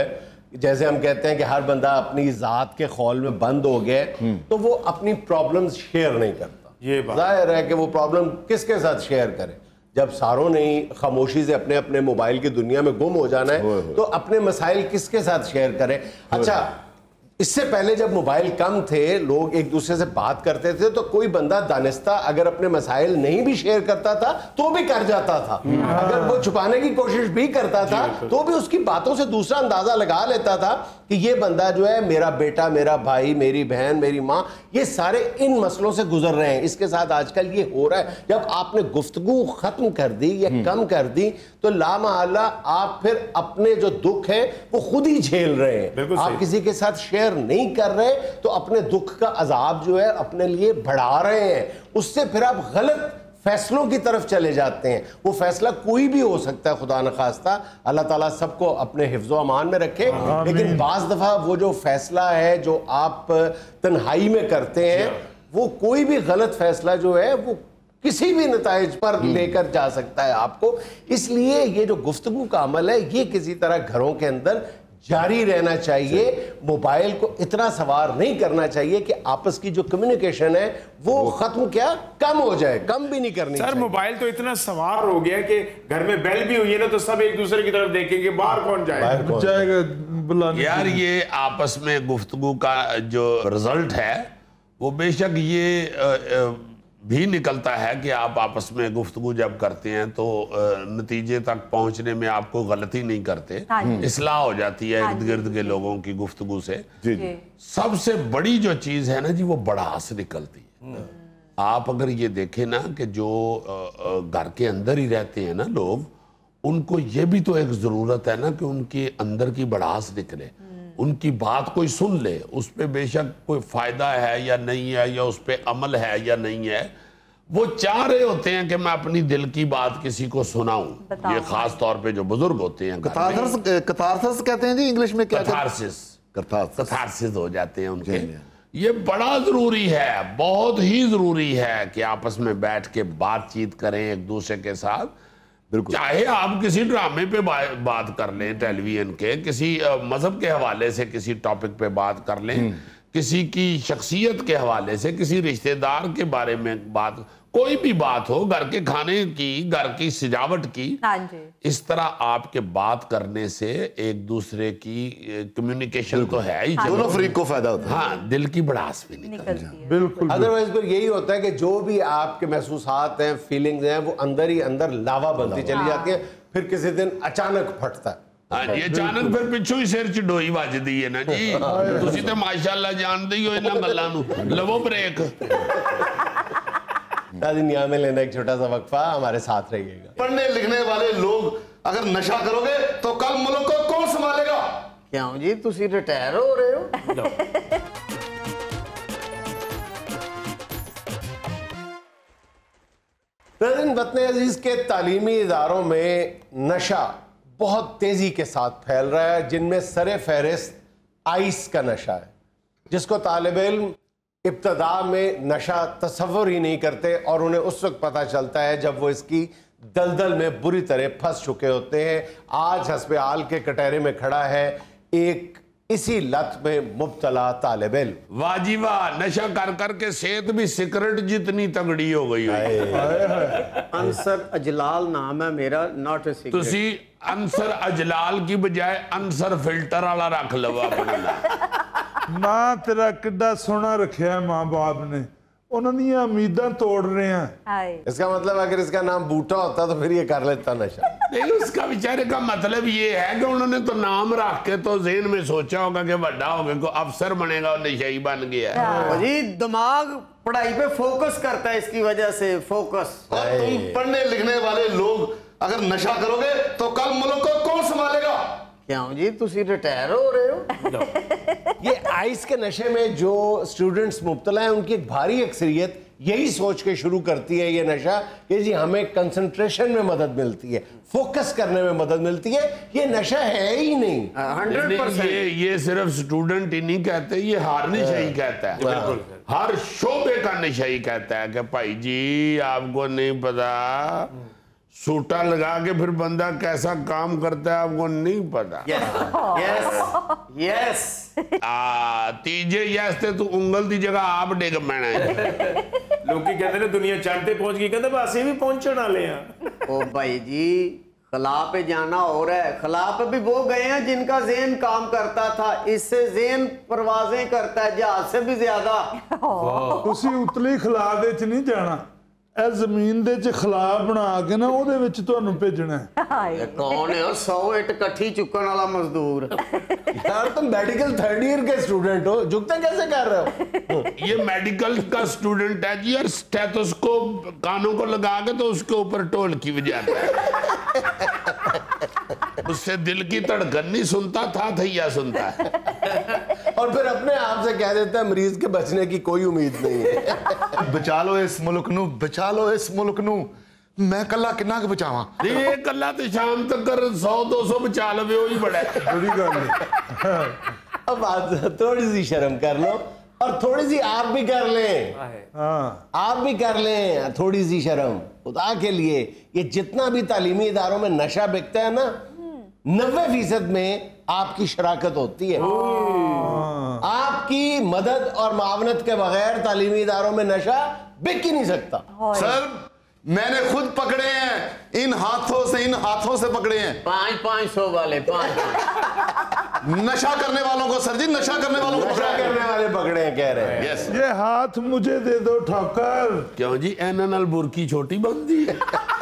Speaker 1: جیسے ہم کہتے ہیں کہ ہر بندہ اپنی ذات کے خول میں بند ہو گیا تو وہ اپنی پرابلمز شیئر نہیں کرتا.
Speaker 6: یہ بات
Speaker 1: ظاہر ہے کہ وہ پرابلم کس کے ساتھ شیئر کرے. جب ساروں نے خاموشی سے اپنے اپنے موبائل کی دنیا میں گم ہو جانا ہے تو اپنے مسائل کس کے ساتھ شیئر کریں. اچھا اس سے پہلے جب موبائل کم تھے, لوگ ایک دوسرے سے بات کرتے تھے تو کوئی بندہ دانستہ اگر اپنے مسائل نہیں بھی شیئر کرتا تھا تو بھی کر جاتا تھا. اگر وہ چھپانے کی کوشش بھی کرتا تھا تو بھی اس کی باتوں سے دوسرا اندازہ لگا لیتا تھا کہ یہ بندہ جو ہے, میرا بیٹا, میرا بھائی, میری بہن, میری ماں, یہ سارے ان مسئلوں سے گزر رہے ہیں. اس کے ساتھ آج کل یہ ہو رہا ہے. جب آپ نے گفتگو ختم کر دی یا کم کر دی تو لامحالہ آپ پھر اپنے جو دکھ ہے وہ خود ہی جھیل رہے ہیں. آپ کسی کے ساتھ شیئر نہیں کر رہے تو اپنے دکھ کا عذاب جو ہے اپنے لیے بڑھا رہے ہیں. اس سے پھر آپ غلط فیصلوں کی طرف چلے جاتے ہیں. وہ فیصلہ کوئی بھی ہو سکتا ہے, خدا نخواستہ اللہ تعالیٰ سب کو اپنے حفظ و امان میں رکھے, لیکن بعض دفعہ وہ جو فیصلہ ہے جو آپ تنہائی میں کرتے ہیں وہ کوئی بھی غلط فیصلہ جو ہے وہ کسی بھی نتائج پر لے کر جا سکتا ہے آپ کو. اس لیے یہ جو گفتگو کا عمل ہے یہ کسی طرح گھروں کے اندر جاری رہنا چاہیے. موبائل کو اتنا سوار نہیں کرنا چاہیے کہ آپس کی جو کمیونیکیشن ہے وہ ختم کیا کم ہو جائے, کم بھی نہیں کرنی
Speaker 6: سر.
Speaker 1: چاہیے.
Speaker 6: موبائل تو اتنا سوار ہو گیا کہ گھر میں بیل بھی ہوئی ہے نا تو سب ایک دوسرے کی طرف دیکھیں گے باہر کون جائے
Speaker 4: جائے گا بلانے.
Speaker 2: یار یہ آپس میں گفتگو کا جو رزلٹ ہے وہ بے شک یہ بھی نکلتا ہے کہ آپ آپس میں گفتگو جب کرتے ہیں تو نتیجے تک پہنچنے میں آپ کو غلطی نہیں کرتے, اصلاح ہو جاتی ہے ارد گرد کے لوگوں کی گفتگو سے. سب سے بڑی جو چیز ہے نا جی وہ بڑاس نکلتی ہے. آپ اگر یہ دیکھیں نا کہ جو گھر کے اندر ہی رہتے ہیں نا لوگ, ان کو یہ بھی تو ایک ضرورت ہے نا کہ ان کے اندر کی بڑاس نکلے, ان کی بات کوئی سن لے, اس پہ بے شک کوئی فائدہ ہے یا نہیں ہے یا اس پہ عمل ہے یا نہیں ہے. وہ چاہ رہے ہوتے ہیں کہ میں اپنی دل کی بات کسی کو سناؤں. یہ خاص طور پہ جو بزرگ ہوتے ہیں,
Speaker 3: کتارسس کہتے ہیں جی انگلش میں, کیا
Speaker 2: کتارسس ہو جاتے ہیں ان کے. یہ بڑا ضروری ہے, بہت ہی ضروری ہے کہ آپس میں بیٹھ کے بات چیت کریں ایک دوسرے کے ساتھ. چاہے آپ کسی ڈرامے پہ بات کر لیں, ٹیلی ویژن کے کسی مذہب کے حوالے سے کسی ٹاپک پہ بات کر لیں, کسی کی شخصیت کے حوالے سے, کسی رشتہ دار کے بارے میں بات, کوئی بھی بات ہو, گھر کے کھانے کی, گھر کی سجاوٹ کی, اس طرح آپ کے بات کرنے سے ایک دوسرے کی کمیونیکیشن تو ہے ہی,
Speaker 3: دونوں فریق کو فائدہ ہوتا ہے.
Speaker 2: ہاں دل کی بڑاس بھی نکلتی ہے.
Speaker 4: بالکل.
Speaker 1: ادروائز پھر یہی ہوتا ہے کہ جو بھی آپ کے محسوسات ہیں, فیلنگز ہیں, وہ اندر ہی اندر لاوا بنتی چلی جاتی ہیں, پھر کسی دن اچانک پھٹتا ہے.
Speaker 2: یہ اچانک پھر پچھو ہی سر چڈوئی وجدی ہے نا جی. تسی تے ماشاءاللہ جان دی ہو انہاں گلاں نو, لو بریک.
Speaker 1: ناظرین یہاں میں لینا ایک چھوٹا سا وقفہ, ہمارے ساتھ رہیے گا.
Speaker 3: پڑھنے لکھنے والے لوگ اگر نشہ کرو گے تو کل ملک کو کون سنبھالے گا؟
Speaker 7: کیوں جی تسی ریٹائر ہو رہے ہو؟
Speaker 1: ناظرین وطن عزیز کے تعلیمی اداروں میں نشہ بہت تیزی کے ساتھ پھیل رہا ہے, جن میں سر فہرست آئس کا نشہ ہے, جس کو طالب علم ابتدا میں نشہ تصور ہی نہیں کرتے اور انہیں اس وقت پتہ چلتا ہے جب وہ اس کی دلدل میں بری طرح پھنس چکے ہوتے ہیں. آج حسب حال کے کٹہرے میں کھڑا ہے ایک اسی لت میں مبتلا طالب علم.
Speaker 2: واہ جی واہ, نشہ کر کر کے صحت بھی سگریٹ جتنی تگڑی ہو گئی ہوئی.
Speaker 7: انصر اجلال نام ہے میرا, ناٹ اے سگریٹ.
Speaker 2: تسی انصر اجلال کی بجائے انصر فلٹر والا رکھ لو اپنے نام.
Speaker 4: نا تیرا کڈا سونا رکھیا ہے ماں باپ نے, انہوں نے یہ امیداں توڑ رہے ہیں.
Speaker 1: اس کا مطلب اگر اس کا نام بوٹا ہوتا تو پھر یہ کر لیتا نشہ.
Speaker 2: نہیں, اس کا بیچارے کا مطلب یہ ہے کہ انہوں نے تو نام رکھ کے تو ذہن میں سوچا ہوگا کہ بڑا ہوگا کوئی افسر بنے گا اور نشئی بن گیا ہے.
Speaker 7: جی دماغ پڑھائی پہ فوکس کرتا ہے, اس کی وجہ سے فوکس.
Speaker 3: اور تم پڑھنے لکھنے والے لوگ اگر نشہ کرو گے تو کل ملک کو کون سنبھالے گا؟
Speaker 7: کیوں جی تسی ریٹائر ہو رہے ہو؟
Speaker 1: یہ آئس کے نشے میں جو اسٹوڈنٹس مبتلا ہیں ان کی ایک بھاری اکثریت یہی سوچ کے شروع کرتی ہے یہ نشہ کہ جی ہمیں کنسنٹریشن میں مدد ملتی ہے, فوکس کرنے میں مدد ملتی ہے. یہ نشہ ہے ہی نہیں.
Speaker 7: 100%.
Speaker 2: یہ صرف سٹوڈنٹ ہی نہیں کہتے, یہ ہر نشئی کہتا ہے. ہر شعبے کا نشئی کہتا ہے کہ بھائی جی آپ کو نہیں پتا सूटा लगा के फिर बंदा कैसा काम करता है आपको नहीं पता।
Speaker 7: यस
Speaker 2: तीजे यस ते तू उंगल दी जगह आप डिग पैना है।
Speaker 6: लोकी कहते ने दुनिया चंद ते पहुंच गई, कहते बस भी पहुंचण वाले हैं।
Speaker 7: ओ भाई जी, खला पे जाना हो रहा है। खला पे भी वो गए हैं जिनका ज़हन काम करता था, इससे ज़हन परवाजें करता है जहाज से भी ज्यादा।
Speaker 4: ਤੁਸੀਂ ਉਤਲੀ ਖਲਾ ਦੇ ਚ ਨਹੀਂ ਜਾਣਾ, ਇਹ ਜ਼ਮੀਨ ਦੇ ਚ ਖਲਾ ਬਣਾ ਕੇ ਨਾ ਉਹਦੇ ਵਿੱਚ ਤੁਹਾਨੂੰ ਭੇਜਣਾ ਹੈ।
Speaker 7: ये कौन है 100 इट कट्ठी चुकन वाला मजदूर?
Speaker 1: यार तुम मेडिकल 3rd ईयर के स्टूडेंट हो, झुकते कैसे कर रहे हो?
Speaker 2: ये मेडिकल का स्टूडेंट है जी, यार स्टेथोस्कोप कानों को लगा के तो उसके ऊपर ढोलकी बजाता है। उससे दिल की धड़कन नहीं सुनता था, थैया सुनता है।
Speaker 1: और फिर अपने आप से कह देता है मरीज के बचने की कोई उम्मीद नहीं है।
Speaker 3: बचा लो इस मुल्क नू, बचा लो इस मुल्क नू। मैं कला किन्ना के बचावा?
Speaker 2: ये कला तो शाम तक 100-200 बचा लवे वही बड़ा है।
Speaker 4: बड़ी गल है।
Speaker 1: अब आप थोड़ी सी शर्म कर लो और थोड़ी सी आप भी कर लें।
Speaker 4: हाँ,
Speaker 1: आप भी कर लें थोड़ी सी शर्म खुदा के लिए। ये जितना भी तालीमी इदारों में नशा बिकता है ना, 90% में आपकी शराकत होती है। आपकी मदद और मावनत के बगैर तालीमी इदारों में नशा बिक ही नहीं सकता।
Speaker 3: सर मैंने खुद पकड़े हैं, इन हाथों से पकड़े हैं।
Speaker 7: 500 वाले 500।
Speaker 3: नशा करने वालों को सर जी, नशा करने वालों को
Speaker 1: नशा करने वाले पकड़े हैं कह रहे हैं।
Speaker 3: यस।
Speaker 4: ये हाथ मुझे दे दो ठोकर।
Speaker 2: क्यों जी, एननल बुरकी छोटी बनती है।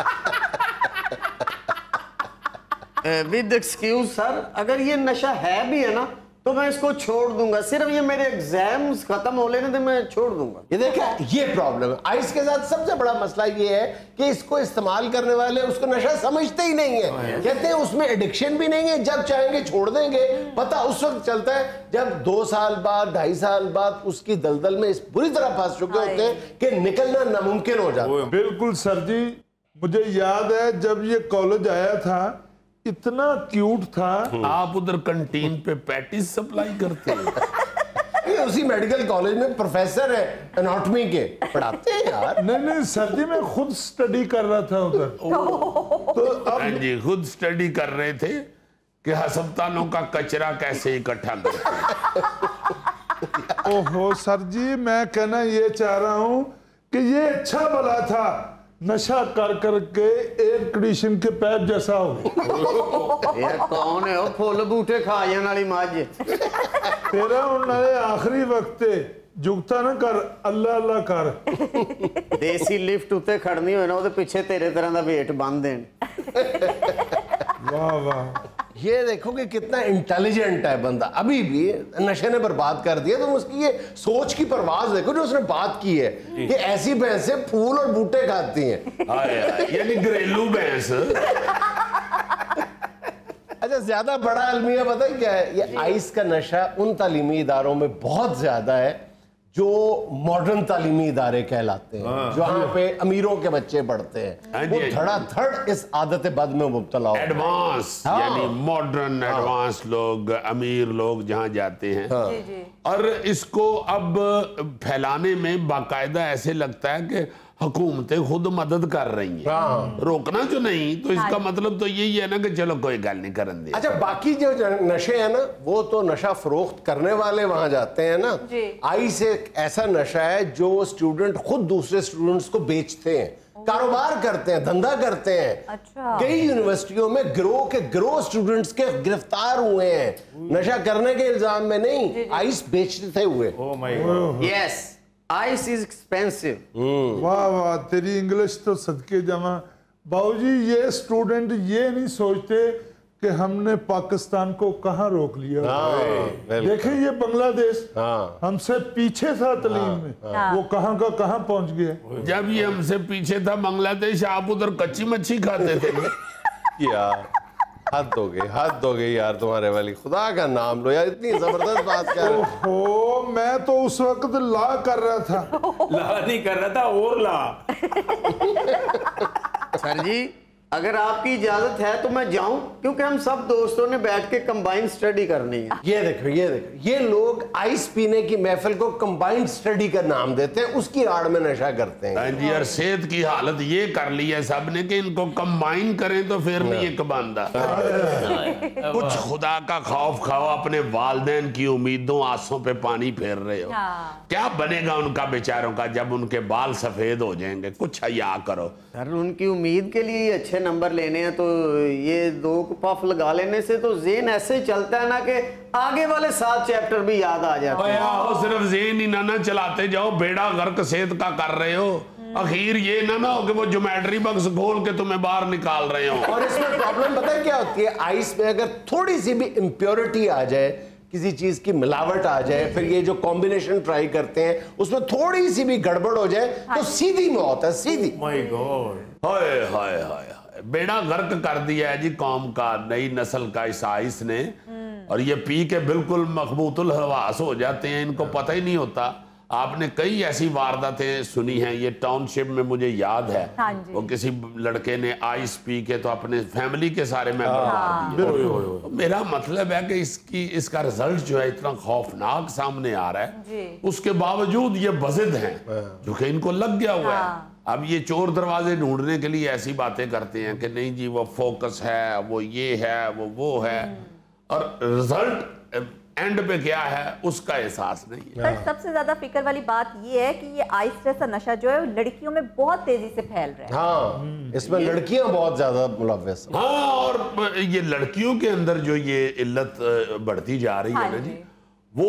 Speaker 7: विद एक्सक्यूज सर, अगर ये नशा है भी है ना तो मैं इसको छोड़ दूंगा। सिर्फ ये मेरे एग्जाम्स खत्म हो लेने तो मैं छोड़ दूंगा।
Speaker 1: ये देखें, ये प्रॉब्लम है आइस के साथ। सबसे बड़ा मसला ये है कि इसको इस्तेमाल करने वाले उसको नशा समझते ही नहीं है। कहते हैं उसमें एडिक्शन भी नहीं है, जब चाहेंगे छोड़ देंगे। पता उस वक्त चलता है जब 2 साल बाद 2.5 साल बाद उसकी दलदल में इस बुरी तरह फंस चुके होते हैं कि निकलना नामुमकिन हो जाता है।
Speaker 4: बिल्कुल सर जी, मुझे याद है जब ये कॉलेज आया था इतना क्यूट था।
Speaker 2: आप उधर कंटीन पे पैटीज सप्लाई करते हैं।
Speaker 1: ये उसी मेडिकल कॉलेज में प्रोफेसर है एनाटॉमी के, पढ़ाते हैं यार।
Speaker 4: नहीं सर जी, मैं खुद स्टडी कर रहा था उधर। तो
Speaker 2: हाँ
Speaker 4: अब
Speaker 2: जी, खुद स्टडी कर रहे थे कि अस्पतालों का कचरा कैसे इकट्ठा करते हैं।
Speaker 4: ओहो सर जी, मैं कहना ये चाह रहा हूं कि ये अच्छा भला था, नशा कर करके एयर कंडीशन के पैप जैसा हो गया।
Speaker 7: ये कौन है फुल बूटे खा जाने वाली मझ?
Speaker 4: तेरा उन्होंने आखिरी वक्त जुगता ना कर, अल्लाह अल्लाह कर।
Speaker 7: देसी लिफ्ट उत्ते खड़नी होए ना, ਉਹਦੇ ਪਿੱਛੇ ਤੇਰੇ ਤਰ੍ਹਾਂ ਦਾ weight ਬੰਨ ਦੇਣ।
Speaker 4: वाह वाह,
Speaker 1: ये देखो कि कितना इंटेलिजेंट है बंदा। अभी भी नशे ने बर्बाद कर दिया। तुम उसकी ये सोच की परवाज देखो जो उसने बात की है कि ऐसी भैंसें फूल और बूटे खाती हैं।
Speaker 2: यानी घरेलू भैंस।
Speaker 1: अच्छा, ज्यादा बड़ा अलमिया पता है क्या है? ये आइस का नशा उन तालीमी इदारों में बहुत ज्यादा है जो मॉडर्न तालीमी इदारे कहलाते हैं, जहाँ पे अमीरों के बच्चे पढ़ते हैं। वो धड़ाधड़ इस आदत बद में मुब्तला हो।
Speaker 2: एडवांस यानी मॉडर्न एडवांस लोग, अमीर लोग जहाँ जाते हैं। और इसको अब फैलाने में बाकायदा ऐसे लगता है कि हुकूमतें खुद मदद कर रही हैं। रोकना जो नहीं, तो इसका मतलब तो यही है ना कि चलो कोई गल नहीं करन दे।
Speaker 1: अच्छा, बाकी जो नशे हैं ना, वो तो नशा फरोख्त करने वाले वहां जाते हैं ना। आइस एक ऐसा नशा है जो स्टूडेंट खुद दूसरे स्टूडेंट्स को बेचते हैं, कारोबार करते हैं, धंधा करते हैं।
Speaker 5: अच्छा।
Speaker 1: कई यूनिवर्सिटियों में गिरोह स्टूडेंट्स के गिरफ्तार हुए हैं, नशा करने के इल्जाम में नहीं, आइस बेचते हुए।
Speaker 6: Oh my god.
Speaker 7: Yes, ice is expensive.
Speaker 4: वाह वाह, तेरी इंग्लिश तो सदके जमा। बाबूजी, ये स्टूडेंट ये नहीं सोचते कि हमने पाकिस्तान को कहाँ रोक लिया। देखिए ये बांग्लादेश हमसे पीछे था तालीम में, वो कहाँ का कहाँ पहुंच गया।
Speaker 2: जब ये हमसे पीछे था बांग्लादेश, आप उधर कच्ची मच्छी खाते थे।
Speaker 1: यार हद हो गई यार तुम्हारे वाली। खुदा का नाम लो यार, इतनी जबरदस्त बात कर रहे हो।
Speaker 4: ओहो, मैं तो उस वक्त ला कर रहा था।
Speaker 6: ला नहीं कर रहा था, और ला।
Speaker 7: सर जी, اگر آپ کی اجازت ہے تو میں جاؤں، کیونکہ ہم سب دوستوں نے بیٹھ کے کمبائن سٹڈی کرنی ہے۔
Speaker 1: یہ دیکھو یہ لوگ آئس پینے کی محفل کو کمبائنڈ سٹڈی کا نام دیتے ہیں، اس کی آڑ میں نشہ کرتے ہیں۔
Speaker 2: جی، اور صحت کی حالت یہ کر لی ہے سب نے کہ ان کو کمبائن کریں تو پھر نہیں ایک باندھا۔ کچھ خدا کا خوف کھاؤ، اپنے والدین کی امیدوں آسوں پہ پانی پھیر رہے ہو۔ کیا بنے گا ان کا بیچاروں کا جب ان کے بال سفید ہو جائیں گے؟ کچھ حیا کرو۔
Speaker 7: سر ان کی امید کے لیے اچھے نمبر لینے ہیں تو یہ 2 پف لگا لینے سے تو ذہن ایسے چلتا ہے نا کہ آگے والے 7 چیپٹر بھی یاد آ جاتے ہیں۔
Speaker 2: صرف ذہن ہی نہ چلاتے جاؤ، بیڑا غرق صحت کا کر رہے ہو، اخیر یہ نہ ہو کہ وہ جیومیٹری باکس کھول کے تمہیں باہر نکال رہے ہو۔
Speaker 1: اور اس میں پرابلم پتہ ہے کیا ہوتی ہے؟ آئس میں اگر تھوڑی سی بھی امپیورٹی آ جائے، کسی چیز کی ملاوٹ آ جائے، پھر یہ جو کمبینیشن ٹرائی کرتے ہیں اس میں تھوڑی سی بھی گڑبڑ ہو جائے تو سیدھی موت ہے، سیدھی۔
Speaker 6: مائی گاڈ،
Speaker 2: ہائے ہائے ہائے، بیڑا غرق کر دیا ہے جی قوم کا، نئی نسل کا اس آئس نے۔ اور یہ پی کے بالکل مخبوط الحواس ہو جاتے ہیں، ان کو پتہ ہی نہیں ہوتا۔ آپ نے کئی ایسی وارداتیں سنی ہیں، یہ ٹاؤن شپ میں مجھے یاد ہے، وہ کسی لڑکے نے آئس پی کے تو اپنے فیملی کے سارے ممبر مار دیے۔ میرا مطلب ہے کہ اس کا رزلٹ جو ہے اتنا خوفناک سامنے آ رہا ہے، اس کے باوجود یہ بزد ہیں جو کہ ان کو لگ گیا ہوا ہے۔ اب یہ چور دروازے ڈھونڈنے کے لیے ایسی باتیں کرتے ہیں کہ نہیں جی وہ فوکس ہے، وہ یہ ہے، وہ ہے، اور رزلٹ اینڈ پہ کیا ہے اس کا احساس نہیں ہے۔
Speaker 5: سر سب سے زیادہ فکر والی بات یہ ہے کہ یہ آئس جیسا نشہ جو ہے لڑکیوں میں بہت تیزی سے پھیل رہا ہے۔
Speaker 1: ہاں، اس میں لڑکیاں بہت زیادہ ملوث ہیں۔
Speaker 2: ہاں، اور یہ لڑکیوں کے اندر جو یہ علت بڑھتی جا رہی ہے نا جی، وہ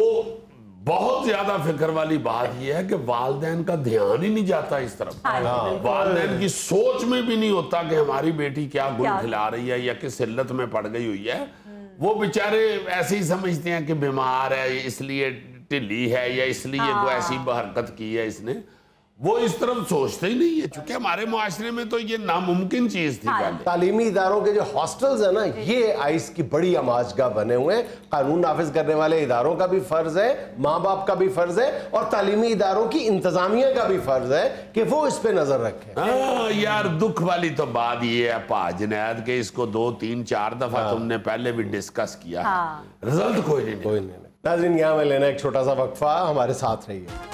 Speaker 2: بہت زیادہ فکر والی بات یہ ہے کہ والدین کا دھیان ہی نہیں جاتا اس طرف۔ والدین کی سوچ میں بھی نہیں ہوتا کہ ہماری بیٹی کیا گل کھلا رہی ہے یا کس علت میں پڑ گئی ہوئی ہے۔ وہ بیچارے ایسے ہی سمجھتے ہیں کہ بیمار ہے اس لیے ٹھلی ہے یا اس لیے کوئی ایسی حرکت کی ہے اس نے، وہ اس طرف سوچتے ہی نہیں ہے، چونکہ ہمارے معاشرے میں تو یہ ناممکن چیز تھی پہلے۔
Speaker 1: تعلیمی اداروں کے جو ہاسٹلز ہیں نا، یہ آئس کی بڑی آماجگاہ بنے ہوئے ہیں۔ قانون نافذ کرنے والے اداروں کا بھی فرض ہے، ماں باپ کا بھی فرض ہے، اور تعلیمی اداروں کی انتظامیہ کا بھی فرض ہے کہ وہ اس پہ نظر رکھیں۔
Speaker 2: ہاں یار، دکھ والی تو بات یہ ہے پا جنید کہ اس کو 2 3 4 دفعہ تم نے پہلے بھی ڈسکس کیا، رزلٹ کوئی نہیں۔
Speaker 1: ناظرین، یہاں میں لینا ایک چھوٹا سا وقفہ، ہمارے ساتھ رہیے۔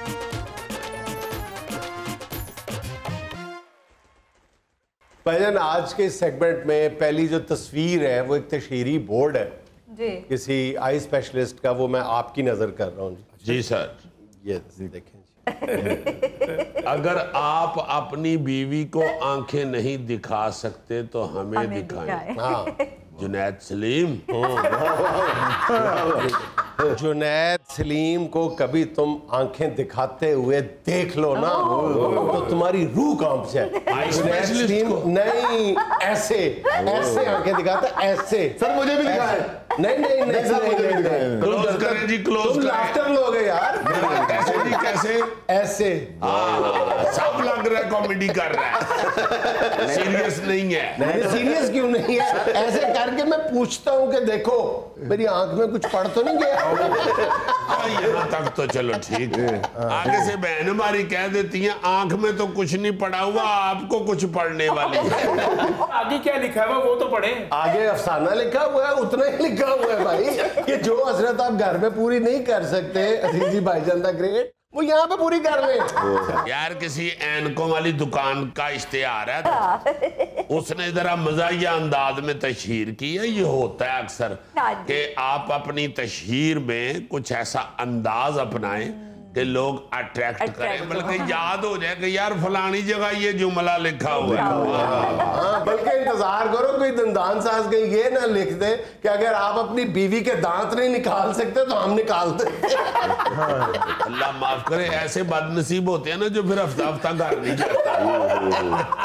Speaker 1: بھائیجان، آج کے سیگمنٹ میں پہلی جو تصویر ہے وہ ایک تشہیری بورڈ ہے
Speaker 5: جی،
Speaker 1: کسی آئی اسپیشلسٹ کا، وہ میں آپ کی نظر کر رہا ہوں
Speaker 2: جی سر،
Speaker 1: یہ دیکھیں جی۔
Speaker 2: اگر آپ اپنی بیوی کو آنکھیں نہیں دکھا سکتے تو ہمیں دکھائیں۔
Speaker 1: ہاں،
Speaker 2: جنید سلیم،
Speaker 1: جنید سلیم کو کبھی تم آنکھیں دکھاتے ہوئے دیکھ لو نا تو تمہاری روح کانپ جائے۔ جنید سلیم نہیں، ایسے ایسے آنکھیں دکھاتا، ایسے۔
Speaker 3: سر مجھے بھی دکھائیں۔
Speaker 1: نہیں،
Speaker 2: کلوز کریں جی، کلوز
Speaker 1: تم
Speaker 2: کریں۔
Speaker 1: لافٹر لوگ ہیں یار۔
Speaker 2: کیسے جی، کیسے؟
Speaker 1: ایسے
Speaker 2: سب لگ رہا ہے کامیڈی کر رہا ہے، سیریس نہیں ہے۔
Speaker 1: سیریس کیوں نہیں ہے؟ ایسے کر کے میں پوچھتا ہوں کہ دیکھو میری آنکھ میں کچھ پڑ تو نہیں گیا؟
Speaker 2: یہاں تک تو چلو ٹھیک ہے، آگے سے بہن ہماری کہہ دیتی ہیں آنکھ میں تو کچھ نہیں پڑا ہوا، آپ کو کچھ پڑنے والی ہے۔
Speaker 6: آگے کیا لکھا ہوا وہ تو پڑھیں۔
Speaker 1: آگے افسانہ لکھا ہوا ہے، اتنا ہی لکھا ہوا ہے بھائی کہ جو حسرت آپ گھر میں پوری نہیں کر سکتے عزیزی بھائی جان دا گریٹ، وہ یہاں پہ پوری کر لیں۔
Speaker 2: یار کسی اینکوں والی دکان کا اشتہار ہے، اس نے ذرا مزاحیہ انداز میں تشہیر کی ہے۔ یہ ہوتا ہے اکثر کہ آپ اپنی تشہیر میں کچھ ایسا انداز اپنائیں کہ لوگ اٹریکٹ کریں، بلکہ یاد ہو جائے کہ یار فلانی جگہ یہ جملہ لکھا ہوا ہے۔
Speaker 1: ہاں، بلکہ انتظار کرو کوئی دندان ساز کہیں یہ نہ لکھ دے کہ اگر آپ اپنی بیوی کے دانت نہیں نکال سکتے تو ہم نکال دیں۔
Speaker 2: اللہ معاف کرے، ایسے بد نصیب ہوتے ہیں نا جو پھر ہفتہ ہفتہ گھر نہیں جاتا۔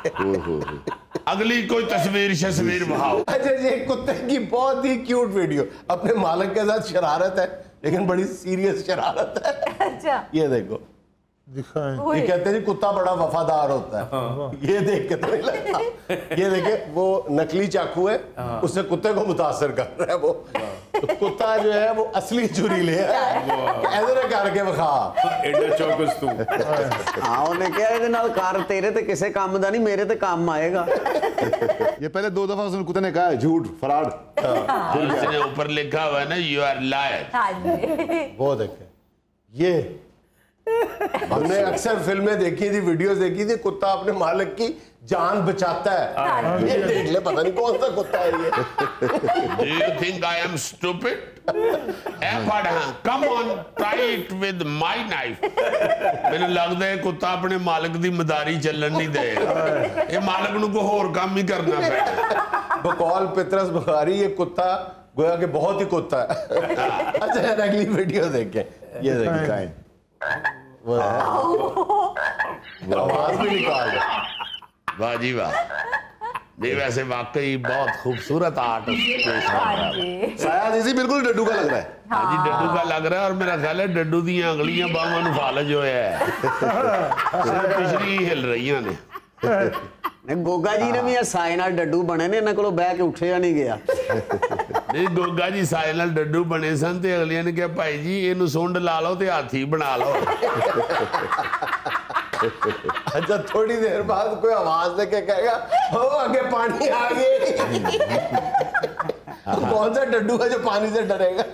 Speaker 2: اگلی کوئی تصویر بہاؤ۔
Speaker 1: اچھا جی، ایک کتے کی بہت ہی کیوٹ ویڈیو، اپنے مالک کے ساتھ شرارت ہے لیکن بڑی سیریس شرارت ہے۔
Speaker 5: اچھا،
Speaker 1: یہ دیکھو۔
Speaker 4: दिखाएं।
Speaker 1: ये कहते हैं जी कुत्ता बड़ा वफादार होता है। ये देख के तो नहीं लगता। ये देखे वो नकली चाकू है, उससे कुत्ते को मुतासर कर रहा है वो। तो कुत्ता जो है वो असली छुरी ले ऐसे करके विखा
Speaker 6: एडा चौकस तू
Speaker 7: हाँ उन्हें क्या ਇਹਦੇ ਨਾਲ ਕਰ तेरे ते किसे काम दा नहीं मेरे ते काम आएगा।
Speaker 3: ये पहले 2 दफा उसने कुत्ते ने कहा है झूठ फराड।
Speaker 2: इसने ऊपर लिखा हुआ है ना यू आर लायर।
Speaker 5: हाँ जी।
Speaker 1: वो देखे ये हमने अक्सर फिल्में देखी थी, वीडियोस देखी थी, कुत्ता अपने मालिक की जान बचाता है। ये देख ले पता नहीं कौन सा कुत्ता है ये।
Speaker 2: Do you think I am stupid? Come on, try it with my knife. ਮੈਨੂੰ ਲੱਗਦਾ ਹੈ ਕੁੱਤਾ ਆਪਣੇ ਮਾਲਕ ਦੀ ਮਦਾਰੀ ਚੱਲਣ ਨਹੀਂ ਦੇਗਾ। ਇਹ ਮਾਲਕ ਨੂੰ ਕੋਈ ਹੋਰ ਕੰਮ ਹੀ ਕਰਨਾ ਪੈਣਾ।
Speaker 1: बकौल पितरस बुखारी ये कुत्ता गोया कि बहुत ही कुत्ता है। अच्छा अगली वीडियो देखें, ये देखें वो है आवाज भी निकाल रहा।
Speaker 2: वाह जी वाह। नहीं वैसे वाकई बहुत खूबसूरत आर्ट पेश कर रहा है।
Speaker 3: शायद इसी बिल्कुल डड्डू का लग रहा है।
Speaker 2: हाँ जी डड्डू का लग रहा है और मेरा ख्याल है डड्डू दी अंगलियां बाहों ਨੂੰ फालज होया है। सिर्फ पिछली हिल रही ने।
Speaker 7: ਗੋਗਾ ਜੀ ਨੇ ਵੀ ਇਹ ਸਾਏ ਨਾਲ ਡੱਡੂ ਬਣੇ ਨੇ ਇਹਨਾਂ ਕੋਲੋਂ ਬਹਿ ਕੇ ਉੱਠਿਆ ਨਹੀਂ ਗਿਆ।
Speaker 2: ਨਹੀਂ ਗੋਗਾ ਜੀ ਸਾਏ ਨਾਲ ਡੱਡੂ ਬਣੇ ਸਨ ਤੇ ਅਗਲੀਆਂ ਨੇ ਕਿਹਾ ਭਾਈ ਜੀ ਇਹਨੂੰ ਸੁੰਡ ਲਾ ਲਓ ਤੇ ਹਾਥੀ ਬਣਾ ਲਓ।
Speaker 1: अच्छा थोड़ी देर बाद कोई आवाज दे के कहेगा ओ आगे पानी आ गई। कौन सा डड्डू है जो पानी से डरेगा।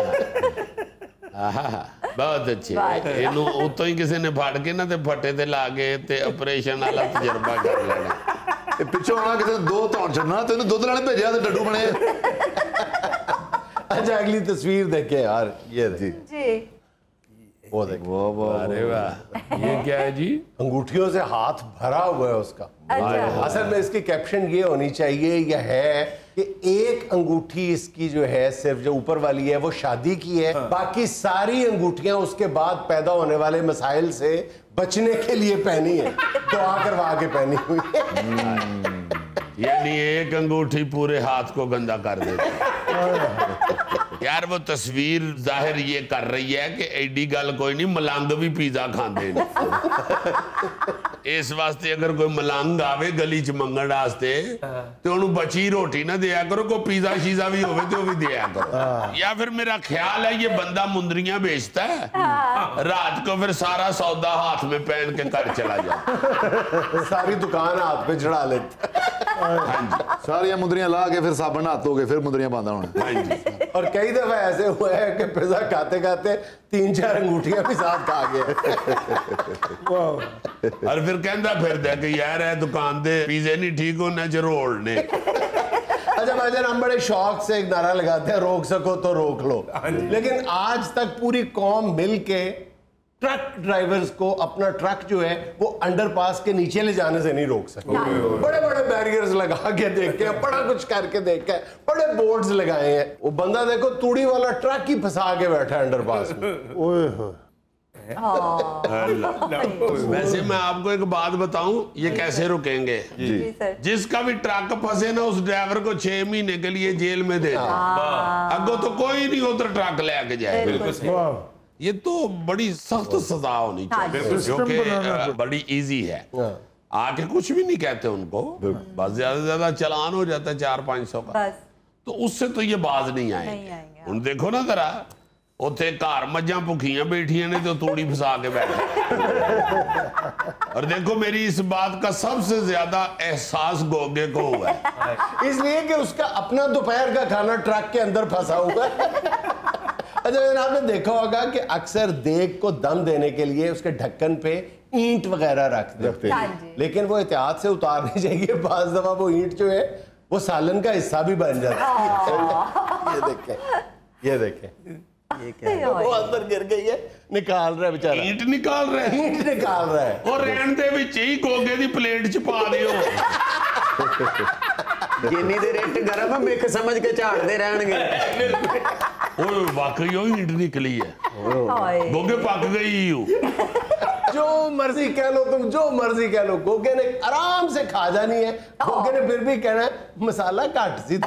Speaker 2: बहुत अच्छे ਇਹਨੂੰ ਉਤੋਂ ਹੀ ਕਿਸੇ ਨੇ ਫੜ ਕੇ ਨਾ ਤੇ ਫੱਟੇ ਤੇ ਲਾ ਕੇ ਤੇ ਆਪਰੇਸ਼ਨ ਵਾਲਾ ਤਜਰਬਾ ਕਰ ਲੈਣਾ।
Speaker 3: ਇਹ ਪਿੱਛੋਂ ਆਣਾ ਕਿਸੇ ਦੋ ਧੌਣ ਛੱਡਣਾ ਤੇ ਇਹਨੂੰ ਦੁੱਧ ਲੈਣੇ ਭੇਜਿਆ ਤੇ ਡੱਡੂ ਬਣੇ।
Speaker 1: अच्छा अगली तस्वीर देखे यार, ये जी वो देखे
Speaker 2: अरे वाह ये क्या है जी।
Speaker 1: अंगूठियों से हाथ भरा हुआ है उसका। असल में इसकी कैप्शन ये होनी चाहिए या है कि एक अंगूठी इसकी जो है सिर्फ जो ऊपर वाली है वो शादी की है, बाकी सारी अंगूठियां उसके बाद पैदा होने वाले मसाइल से बचने के लिए पहनी है, दुआ करवा के पहनी हुई है।
Speaker 2: यानी एक अंगूठी पूरे हाथ को गंदा कर देती है। यार वो तस्वीर जाहिर ये कर रही है कि एडी गल कोई नहीं, मलंग भी पिज़्ज़ा खाते हैं। इस वास्ते अगर कोई मलंग आवे गली च मंगण वास्ते तो उन्होंने बची रोटी ना दिया करो, कोई पिज़्ज़ा शीज़ा भी होवे तो भी दिया करो। या फिर मेरा ख्याल है ये बंदा मुंदरियां बेचता है, रात को फिर सारा सौदा हाथ में पहन के घर चला जाता,
Speaker 1: सारी दुकान हाथ पे चढ़ा लेता।
Speaker 3: सारियां मुंदरियां ला के फिर साबन हाथ धो के फिर मुंदरियां बांधा होना।
Speaker 1: और कई दफा ऐसे हुआ है कि पिज़्ज़ा खाते खाते 3-4 अंगूठियां भी साथ खा गए।
Speaker 2: और फिर कहता फिर कि यार है दुकान दे पिज़्ज़े नहीं ठीक होने च रोल ने।
Speaker 1: अच्छा भाईजान हम बड़े शौक से एक नारा लगाते हैं रोक सको तो रोक लो, लेकिन आज तक पूरी कौम मिल के ट्रक ड्राइवर्स को अपना ट्रक जो है वो अंडरपास के नीचे ले जाने से नहीं रोक सकते। बड़े बड़े बैरियर्स लगा के देखे, बड़ा कुछ करके देखे, बड़े बोर्ड्स लगाए हैं। वो बंदा देखो तूड़ी वाला ट्रक ही फंसा के बैठा है अंडरपास में।
Speaker 4: ओए हो
Speaker 2: वैसे मैं आपको एक बात बताऊं ये कैसे रुकेंगे
Speaker 5: जी सर।
Speaker 2: जिसका भी ट्रक फंसे ना उस ड्राइवर को 6 महीने के लिए जेल में दे दो, अगो तो कोई नहीं उधर ट्रक लेके जाए। ये तो बड़ी सख्त सजा होनी चाहिए क्योंकि बड़ी इजी है, आके कुछ भी नहीं कहते उनको, बस ज्यादा से ज्यादा चलान हो जाता है 400-500 का, तो उससे तो ये बाज नहीं आएंगे। उन देखो ना जरा ਉੱਥੇ ਘਰ ਮੱਝਾਂ ਭੁੱਖੀਆਂ ਬੈਠੀਆਂ ਨੇ तो तूड़ी फंसा के बैठे। और देखो मेरी इस बात का सबसे ज्यादा एहसास गोगे को हुआ है,
Speaker 1: इसलिए कि उसका अपना दोपहर का खाना ट्रक के अंदर फंसा हुआ है। अच्छा आपने देखा होगा कि अक्सर देग को दम देने के लिए उसके ढक्कन पे ईंट वगैरह रख देते हैं, लेकिन वो एहतियात से उतारनी चाहिए। बाज दफा वो ईंट जो है वो सालन का हिस्सा भी बन जाती है। ये देखें, ये देखें, वो अंदर गिर गई है, निकाल रहा है बेचारा,
Speaker 2: ईंट निकाल रहा है,
Speaker 1: ईंट निकाल रहा है।
Speaker 2: और रहन दे विच ही गोगे दी प्लेट च पा दियो।
Speaker 7: जिन्नी देर इट गरम है मिक समझ के झाड़ते रहणगे।
Speaker 2: ओए वाकई वो ईंट निकली है, गोगे पक गई हूँ।
Speaker 1: जो मर्जी कह लो तुम, जो मर्जी कह लो, गोगे ने आराम से खा जानी है। गोगे ने फिर भी कहना है मसाला घट सी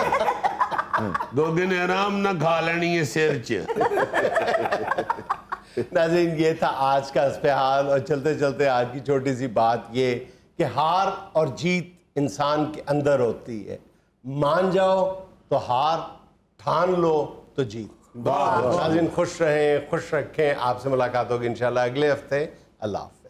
Speaker 1: थोड़ा।
Speaker 2: गोगे ने आराम ना खा लेनी है सिर च।
Speaker 1: ناظرین یہ تھا آج کا حسب حال، اور چلتے چلتے آج کی چھوٹی سی بات یہ کہ ہار اور جیت انسان کے اندر ہوتی ہے، مان جاؤ تو ہار، ٹھان لو تو جیت۔ ناظرین خوش رہیں، خوش رکھیں، آپ سے ملاقات ہوگی انشاءاللہ اگلے ہفتے۔ اللہ حافظ۔